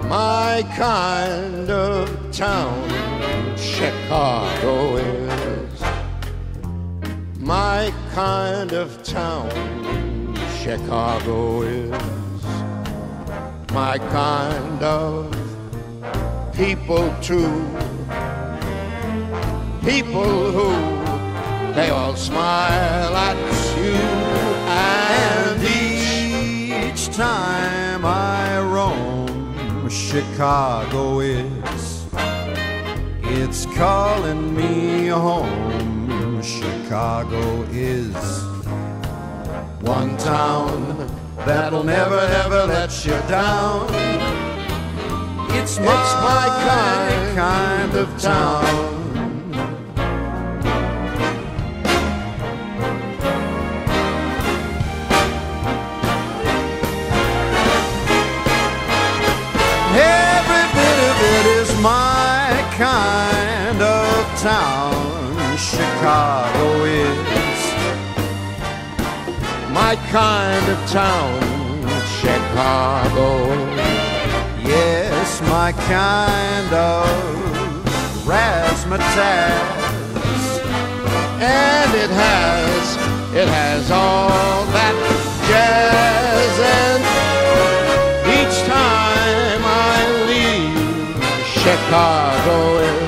My kind of town, Chicago is. My kind of town, Chicago is. My kind of people too. People who, they all smile at you. And each time I roam, Chicago is, it's calling me home. Chicago is one town that'll never, ever let you down. It's my kind of town. Every bit of it is my kind of town. Chicago is my kind of town. Chicago, yes, my kind of razzmatazz. And it has all that jazz. And each time I leave, Chicago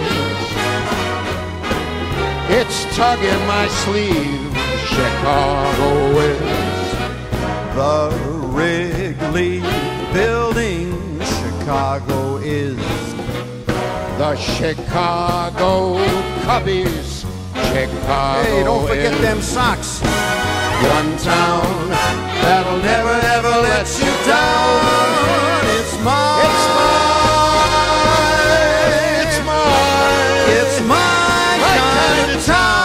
is, it's tugging my sleeve. Chicago is the Wrigley Building. Chicago is the Chicago Cubbies. Chicago. Hey, don't forget them socks. One town that'll never, ever let you down. It's mine. It's mine. It's mine. It's my kind of town.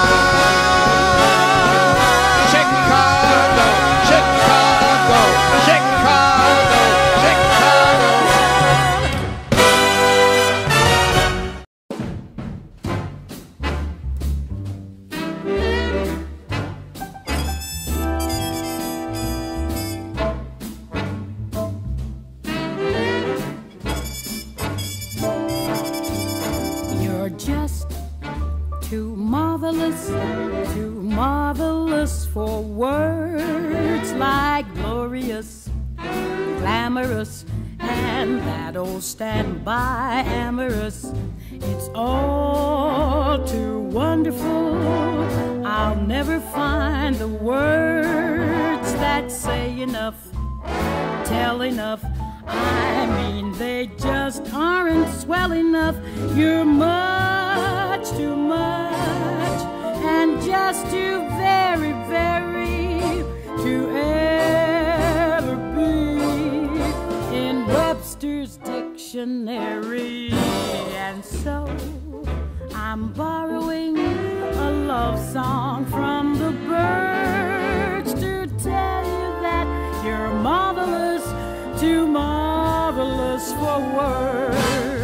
Chicago, Chicago, Chicago, Chicago. You're just too marvelous for words like glorious, glamorous, and that old standby amorous. It's all too wonderful. I'll never find the words that say enough, tell enough. I mean, they just aren't swell enough. You're much too much, and just too very, very to ever be in Webster's dictionary. And so I'm borrowing a love song from the birds to tell you that you're marvelous, too marvelous for words.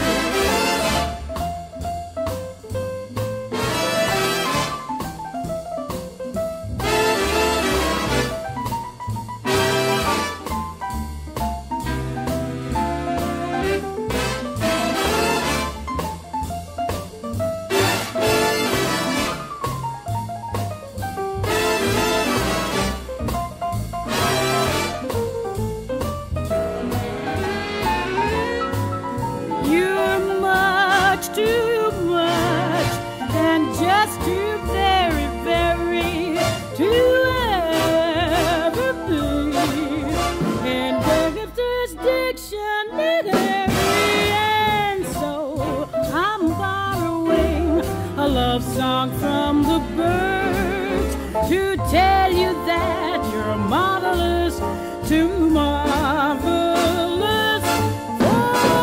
Too much, and just too very, very to ever be in Webster's dictionary. And so I'm borrowing a love song from the birds to tell you that you're marvelous, too marvelous for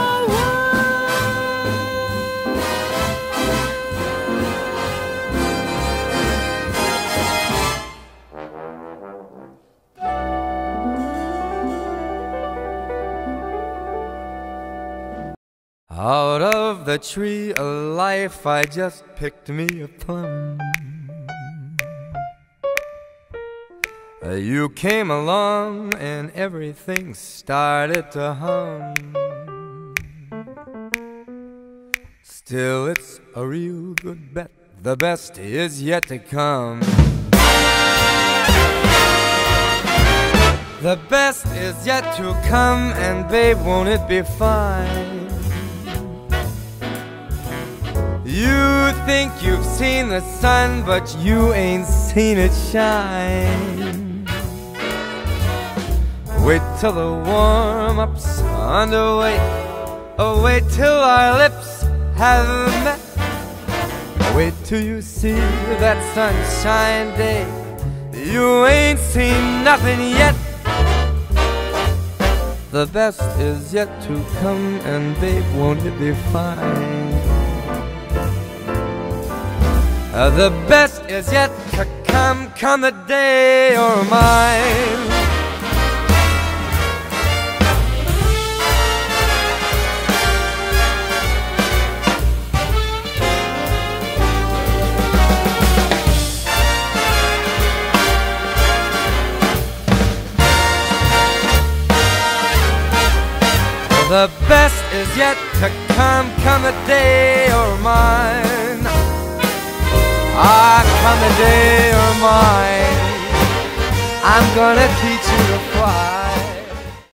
Out of the tree of life I just picked me a plum. You came along and everything started to hum. Still, it's a real good bet. The best is yet to come. The best is yet to come, and babe, won't it be fine? You think you've seen the sun, but you ain't seen it shine. Wait till the warm-up's underway. Oh, wait till our lips have met. Wait till you see that sunshine day. You ain't seen nothing yet. The best is yet to come, and babe, won't it be fine? The best is yet to come, come the day you're mine. The best is yet to come, come the day you're mine. Ah, come the day you're mine. I'm gonna teach you to fly.